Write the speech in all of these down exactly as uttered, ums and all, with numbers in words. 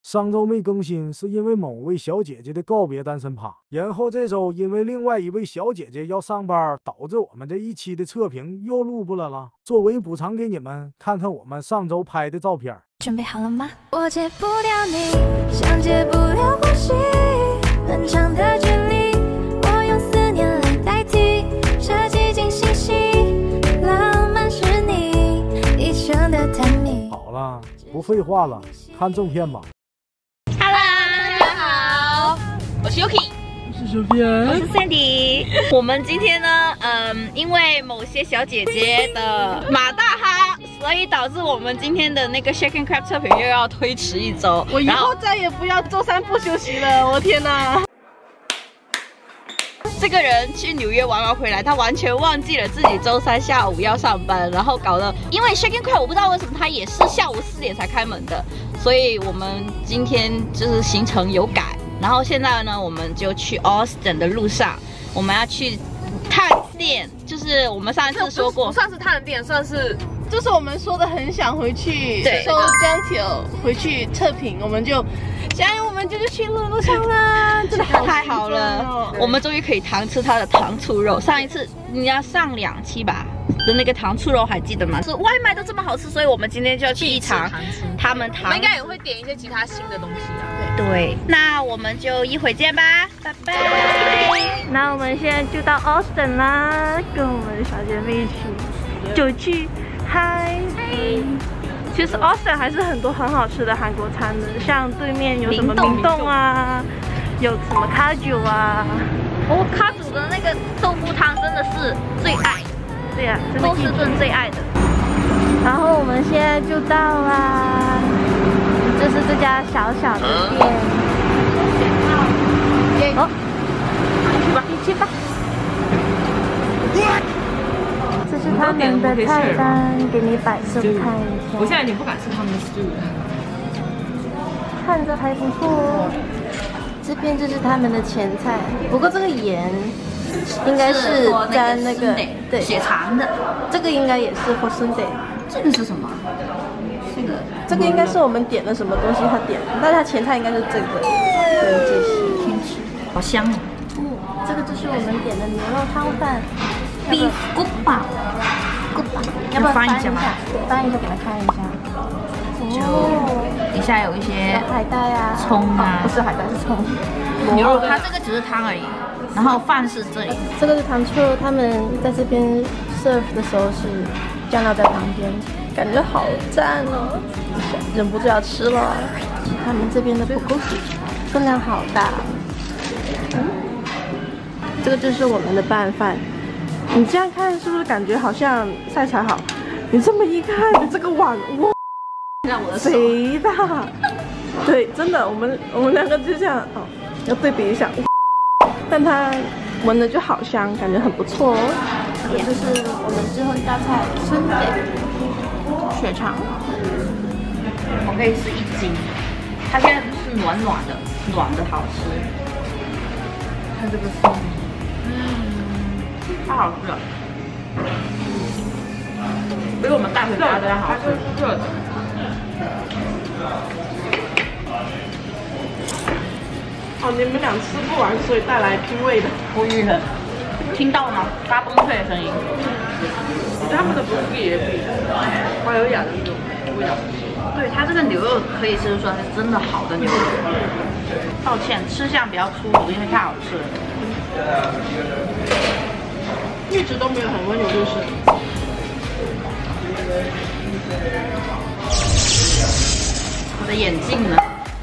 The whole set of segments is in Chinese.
上周没更新是因为某位小姐姐的告别单身趴，然后这周因为另外一位小姐姐要上班，导致我们这一期的测评又录不了了。作为补偿给你们看看我们上周拍的照片。 准备好了吗？我戒不了你，像戒不了呼吸，很长的距离，我用思念来代替，这寂静细细，浪漫是你一生的甜蜜。 好了，不废话了，看正片吧。 Hello， 大家好，我是 Yuki， 我是 Sophia， 我是 Sandy。我们今天呢，嗯，因为某些小姐姐的马大哈，所以导致我们今天的那个 Shaken Crab 测评又要推迟一周。 我以后再也不要周三不休息了，我天哪！ 这个人去纽约玩完回来，他完全忘记了自己周三下午要上班，然后搞得，因为 Shaken Crab 我不知道为什么他也是下午四点才开门的，所以我们今天就是行程有改。然后现在呢，我们就去 Austin 的路上，我们要去探店，就是我们上一次说过， 不算是探店，算是就是我们说的很想回去收姜条，回去测评，我们就现在我们就是去路上了，真的好太好了，我们终于可以糖吃它的糖醋肉。上一次你要上两期吧的那个糖醋肉还记得吗？是外卖都这么好吃，所以我们今天就要去一尝他们糖。 我们应该也会点一些其他新的东西啊。 对，那我们就一会见吧，拜拜。 那我们现在就到 Austin 啦，跟我们的小姐妹一起就去嗨。其实 Austin 还是很多很好吃的韩国餐的，像对面有什么明洞啊，有什么卡酒啊。 哦，卡祖的那个豆腐汤真的是最爱， 对呀、啊， 波士顿最爱的。 然后我们现在就到啦，这是这家小小的店。哦，去吧，你去吧。这是他们的菜单，给你摆设看一下。 我现在有点不敢吃他们的 stew， 看着还不错哦。这边就是他们的前菜，不过这个盐应该是在那个对血肠的， 这个应该也是 for Sunday。 这个是什么？这个这个应该是我们点的什么东西，他点的，但是他前菜应该是这个跟这些。 天吃，好香哦。 嗯，这个就是我们点的牛肉汤饭 ，beef gukbap。 gukbap， 要不要翻一下？翻一下给他看一下。 哦，底下有一些海带啊， 葱啊， 不是海带是葱。 牛肉，它这个只是汤而已，然后饭是这里。 这个是糖醋肉，他们在这边 serve 的时候是酱料在旁边，感觉好赞哦，忍不住要吃了。他们这边的 bulgogi 分量好大。嗯，这个就是我们的拌饭。你这样看是不是感觉好像晒才好？你这么一看，你这个碗哇！贼大，对，真的，我们我们两个就这样哦，要对比一下，但它闻着就好香，感觉很不错哦。这就是我们最后一道菜，春北血肠， 我可以吃一斤，它现在是暖暖的，暖的好吃。看这个风，嗯，太好吃了，比我们带回家的好吃，热的。 哦，你们俩吃不完，所以带来拼味的。 无语了，听到了吗？大崩溃的声音。 他们的不是也比花优雅的那种味道。 对，它这个牛肉可以吃出来是真的好的牛肉。抱歉，吃相比较粗鲁，因为太好吃了。 一直都没有很温柔，就是。 我的眼镜呢？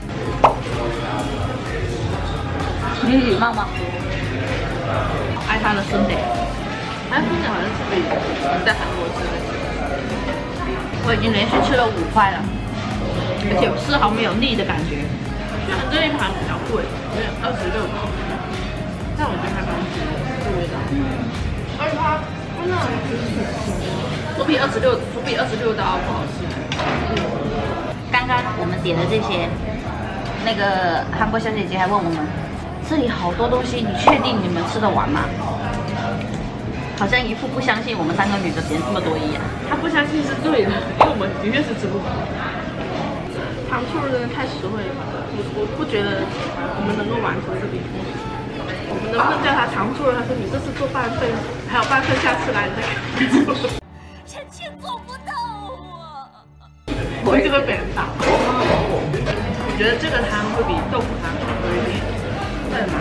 你礼貌吗？爱他的孙子， 哎，孙子好像是可以在韩国吃的。 我已经连续吃了五块了，而且丝毫没有腻的感觉。 虽然这一盘比较贵，有点二十六块，但我觉得还蛮值的，这味道。嗯，而且它真的总比二十六，总比二十六刀不好吃。嗯， 刚刚我们点的这些，那个韩国小姐姐还问我们。这里好多东西，你确定你们吃得完吗？好像一副不相信我们三个女的点这么多一样。 他不相信是对的，因为我们的确是吃不饱。汤糖醋肉真的太实惠了吧？我我不觉得我们能够完成这笔工程。我们能不能叫他糖醋肉？他说你这次做半份，还有半份下次来你再做。 臣妾做不到啊！ 我这个被人打。我觉得这个汤会比豆腐汤好喝一点。对吗？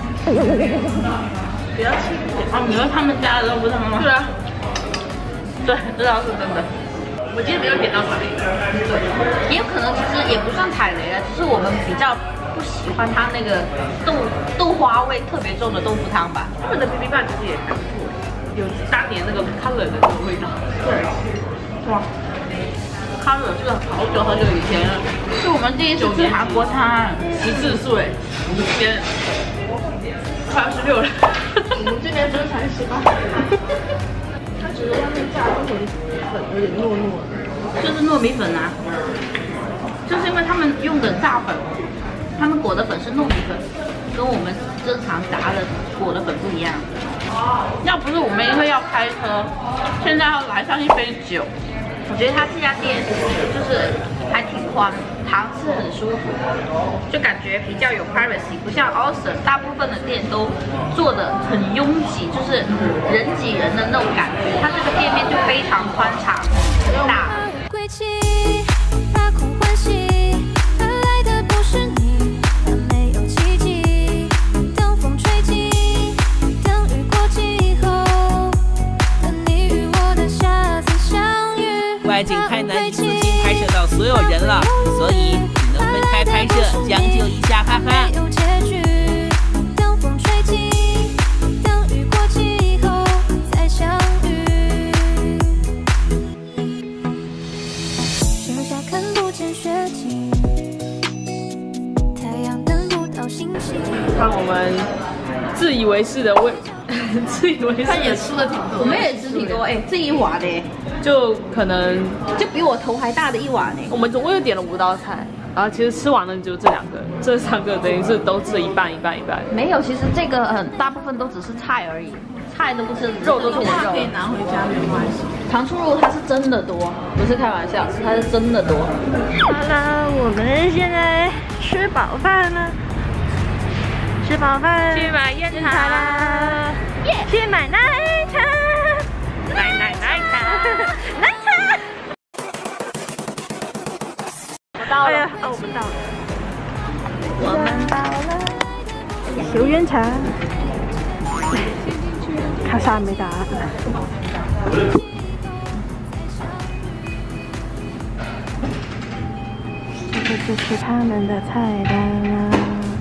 比较轻一点。哦，你说他们家的豆腐汤吗？对啊。对，这倒是真的。我今天没有点到踩雷，对， 也有可能其实也不算踩雷了，只是我们比较不喜欢它那个豆豆花味特别重的豆腐汤吧。 他们的 B B 棒其实也还不错，有当年那个 color 的那个味道。对，哇 ，color 是好久好久以前了， 是我们第一次吃韩国餐， 十四岁，我们今天快二十六了，我们今年不是才十八。它只是外面炸的粉有点糯糯的， 就是糯米粉啊，就是因为他们用的炸粉，他们裹的粉是糯米粉，跟我们正常炸的裹的粉不一样。要不是我们因为要开车，现在要来上一杯酒，我觉得他这家店就是还挺宽，堂次很舒服，就感觉比较有 privacy， 不像 Austin 大部分的店都做的很拥挤，就是人挤人的那种感觉。它这个店面就非常宽敞很大。 归期，大空欢喜，等来的不是你，但没有奇迹。等风吹起，等雨过季后，等你与我的下次相遇。 外景太难一次性拍摄到所有人了，所以只能分开拍摄，将就一下哈哈。 没有结局，等风吹起，等雨过季后再相遇。盛夏看不见雪景，太阳等不到星星。 看我们自以为是的味，自以为是，他也吃了挺多， 我们也吃挺多，哎、欸，这一碗呢， 就可能就比我头还大的一碗呢。 我们总共又点了五道菜，然后其实吃完了就这两个，这三个等于是都吃了一半一半一半。 没有，其实这个很大部分都只是菜而已，菜都不是， 肉都是我们肉。 可以拿回家没关系。糖醋肉它是真的多，不是开玩笑，它是真的多。 好了，我们现在吃饱饭了，吃饱饭去买烟茶啦，耶！去买奶茶， 奶奶奶茶， 奶茶。 我到了， 哎呀，哦，我们到了，我们到了，球员茶，卡莎没答案。这就是他们的菜单啦。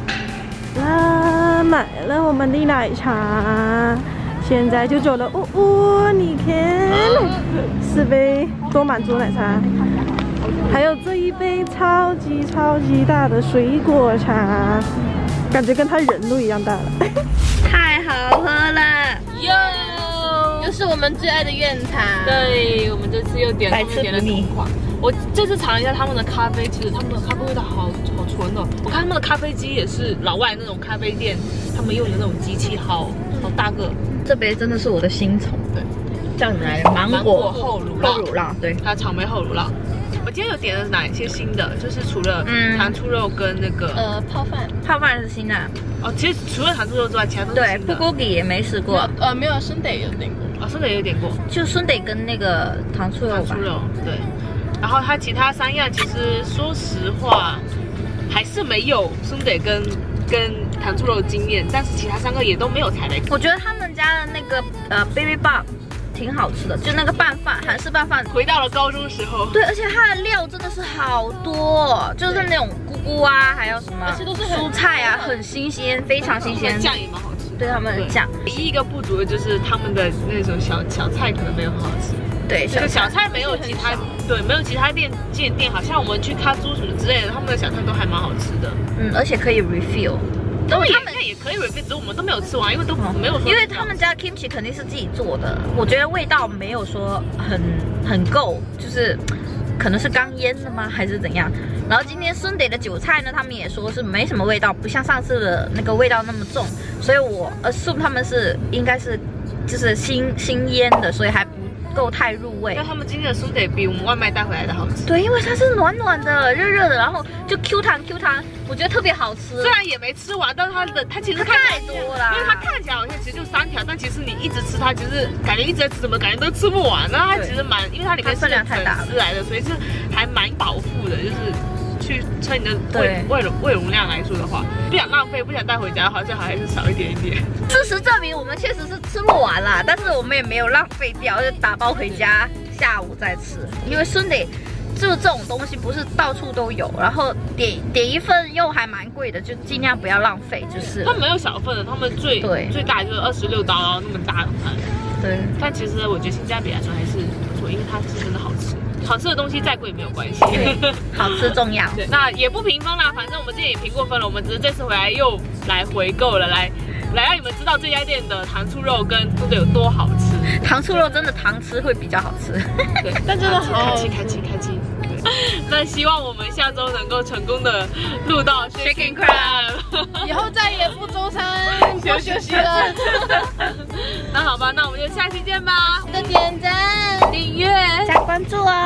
啦，买了我们的奶茶，现在就走了。哦哦，你看，四杯多满足奶茶，还有这一杯超级超级大的水果茶，感觉跟它人都一样大了。 太好喝了， 哟， 又是我们最爱的院茶。 对，我们这次又点白吃点了同款。我这次尝了一下他们的咖啡，其实他们的咖啡味道好好纯哦。我看他们的咖啡机也是老外那种咖啡店，他们用的那种机器，好好大个。 这杯真的是我的新宠， 对， 叫什么来着？芒果厚乳酪， 厚乳酪，对， 它草莓厚乳酪。我今天有点的哪一些新的？就是除了嗯糖醋肉跟那个呃，泡饭。 泡饭是新的， 哦，其实除了糖醋肉之外，其他都是对新的。 ，bulgogi 也没试过， 呃，没有，生得有点过。 哦，生的也有点过。 就孙得跟那个糖醋肉吧糖醋。肉，对。然后它其他三样，其实说实话，还是没有孙得跟跟糖醋肉的经验，但是其他三个也都没有踩雷。 我觉得他们家的那个呃 baby bop 挺好吃的，就那个拌饭，韩式拌饭。 回到了高中时候， 对，而且它的料真的是好多，就是那种菇菇啊，还有什么蔬菜啊，很新鲜，非常新鲜。 酱也蛮好吃。 对他们的酱， 唯一一个不足的就是他们的那种小小菜可能没有很好吃。 对， 这个小菜没有其他对没有其他店店店，好像我们去咖猪什么之类的，他们的小菜都还蛮好吃的。 嗯，而且可以 refill。 他们他们也可以 refill，只是我们都没有吃完，因为都没有说。 因为他们家 kimchi 肯定是自己做的，我觉得味道没有说很很够，就是可能是刚腌的吗，还是怎样？然后今天孙得的韭菜呢，他们也说是没什么味道，不像上次的那个味道那么重，所以我 assume 他们是应该是就是新新腌的，所以还不够太入味。 但他们今天的酥得比我们外卖带回来的好吃。 对，因为它是暖暖的、热热的，然后就 Q 弹 Q 弹，我觉得特别好吃。 虽然也没吃完，但是它的它其实它太多了， 因为它看起来好像其实就三条，但其实你一直吃它，其实感觉一直在吃，怎么感觉都吃不完。然后它其实蛮，因为它里面是分量太大粉丝来的，所以是还蛮饱腹的，就是。去称你的胃胃容胃容量来说的话，不想浪费，不想带回家的话，最好还是少一点一点。 事实证明，我们确实是吃不完啦，但是我们也没有浪费掉，就打包回家，下午再吃。因为孙得就是这种东西不是到处都有，然后点点一份又还蛮贵的，就尽量不要浪费，就是。 他们没有小份的，他们最最大就是二十六刀，然后那么大的盘。 对。 但其实我觉得性价比来说还是不错，因为它是真的好吃。好吃的东西再贵没有关系， 好吃重要。 对，那也不评分啦，反正我们之前也评过分了，我们只是这次回来又来回购了，来来让你们知道这家店的糖醋肉跟酥得有多好吃。 糖醋肉真的糖吃会比较好吃， 对，但真的很开心开心开心。那希望我们下周能够成功的录到 Shaking Crab， 以后再也不周三不休息了。 那好吧，那我们就下期见吧。 记得点赞、 订阅、 加关注哦。